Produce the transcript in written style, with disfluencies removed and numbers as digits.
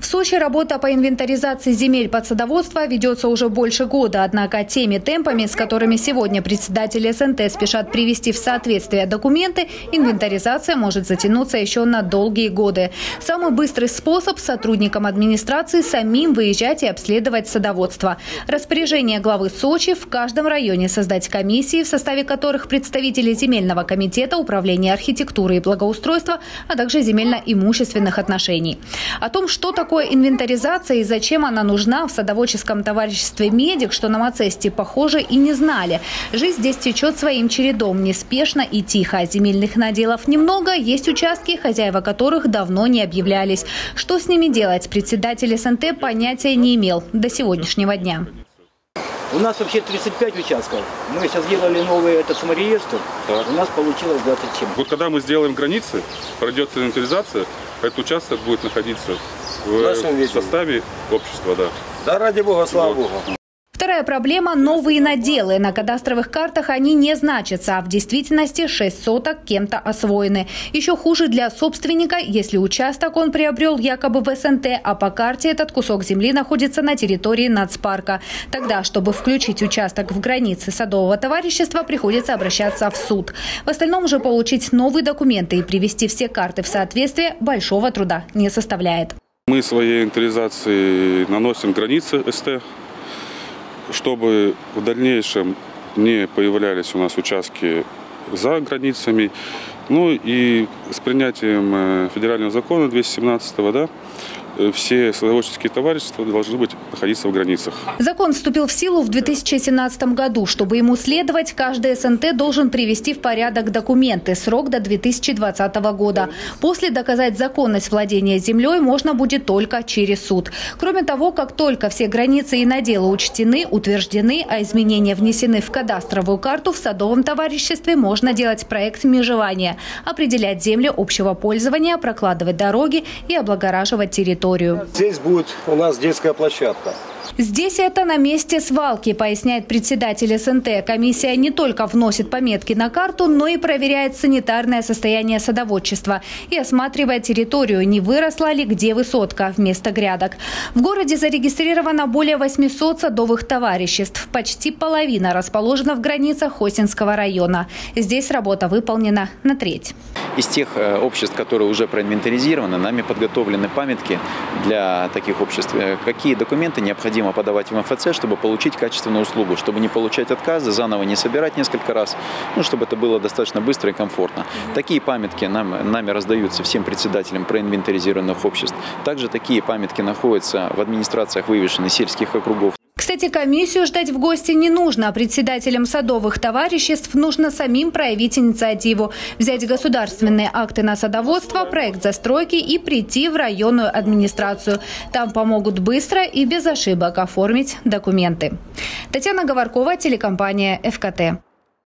В Сочи работа по инвентаризации земель под садоводство ведется уже больше года. Однако теми темпами, с которыми сегодня председатели СНТ спешат привести в соответствие документы, инвентаризация может затянуться еще на долгие годы. Самый быстрый способ – сотрудникам администрации самим выезжать и обследовать садоводство. Распоряжение главы Сочи – в каждом районе создать комиссии, в составе которых представители земельного комитета, управления архитектуры и благоустройства, а также земельно-имущественных отношений. О том, что такое инвентаризация и зачем она нужна в садоводческом товариществе «Медик», что на Мацесте, похоже, и не знали. Жизнь здесь течет своим чередом, неспешно и тихо. Земельных наделов немного, есть участки, хозяева которых давно не объявлялись. Что с ними делать, председатель СНТ понятия не имел до сегодняшнего дня. У нас вообще 35 участков. Мы сейчас сделали новый самореестр. У нас получилось 27. Вот когда мы сделаем границы, пройдет инвентаризация, этот участок будет находиться в составе общества. Да, да, ради бога, слава богу. Вторая проблема – новые наделы. На кадастровых картах они не значатся, а в действительности 6 соток кем-то освоены. Еще хуже для собственника, если участок он приобрел якобы в СНТ, а по карте этот кусок земли находится на территории нацпарка. Тогда, чтобы включить участок в границы садового товарищества, приходится обращаться в суд. В остальном же получить новые документы и привести все карты в соответствие большого труда не составляет. Мы своей инвентаризацией наносим границы СТ, чтобы в дальнейшем не появлялись у нас участки за границами. Ну и с принятием федерального закона 217-го, да, все садоводческие товарищества должны быть находиться в границах. Закон вступил в силу в 2017 году. Чтобы ему следовать, каждый СНТ должен привести в порядок документы. Срок до 2020 года. После доказать законность владения землей можно будет только через суд. Кроме того, как только все границы и наделы учтены, утверждены, а изменения внесены в кадастровую карту, в садовом товариществе можно делать проект межевания, определять земли общего пользования, прокладывать дороги и облагораживать территорию. Здесь будет у нас детская площадка. Здесь это на месте свалки, поясняет председатель СНТ. Комиссия не только вносит пометки на карту, но и проверяет санитарное состояние садоводчества и осматривает территорию, не выросла ли где высотка вместо грядок. В городе зарегистрировано более 800 садовых товариществ. Почти половина расположена в границах Хостинского района. Здесь работа выполнена на треть. Из тех обществ, которые уже проинвентаризированы, нами подготовлены памятки для таких обществ. Какие документы необходимо подавать в МФЦ, чтобы получить качественную услугу, чтобы не получать отказы, заново не собирать несколько раз, чтобы это было достаточно быстро и комфортно. Такие памятки нами раздаются всем председателям проинвентаризированных обществ. Также такие памятки находятся в администрациях вывешенных сельских округов. Кстати, комиссию ждать в гости не нужно. Председателям садовых товариществ нужно самим проявить инициативу, взять государственные акты на садоводство, проект застройки и прийти в районную администрацию. Там помогут быстро и без ошибок оформить документы. Татьяна Говоркова, телекомпания ФКТ.